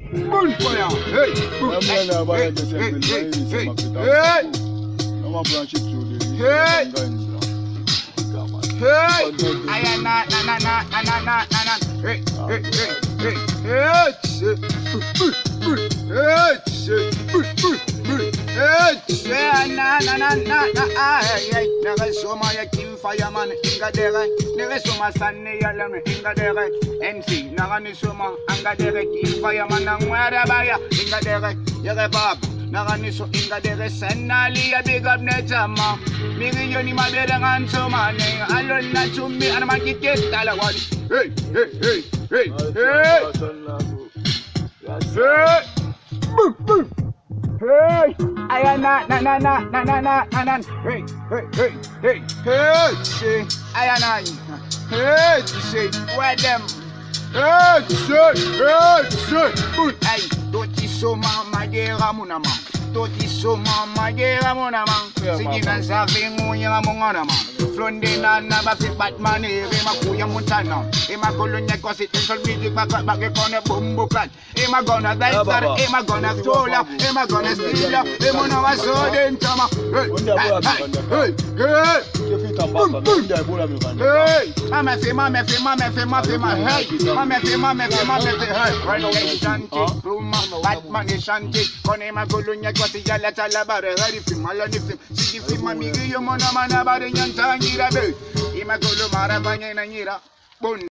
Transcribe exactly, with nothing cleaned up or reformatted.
Bonfire. Hey. Hey. Hey. Hey. Ay na na na na na na na na. Hey. Hey. Hey. Hey. Hey. Na na na na na. Ay ay. Nagasoma ya King Fayaman inga dere. Nagasoma sanne ya lame inga dere. M C naganisoma anga dere King Fayaman nangwara baya inga dere. Yere bab. Naganiso inga dere senali ya big up netama. Migi yoni mabere nganso mane. Alon na chumbi armakike talawali. Hey hey hey hey hey. Hey. Boom boom. Hey. Ayana na na na na na na na na. Hey hey hey hey hey. Say ayana. Hey say where them. Hey say hey say. Hey don't you so mama gera munama. Toti soma magera mona man sigina savingu ya mongona man flonde na na ba fit batman e ma kuya montana e ma kolonya constitutional music back back kone bombo plan e ma gonna die star e ma gonna stola e ma gonna steal e mona wa so dentama hey hey hey hey ama fe ma me fe ma me fe ma fe ma hey ma me fe ma me fe ma me fe hey right shanty batman shanty kone ma kolonya kwati yala tala bare hari film alani film sigi film amigi yo mona mana bare nyantangira be imagolo mara banya na nyira bon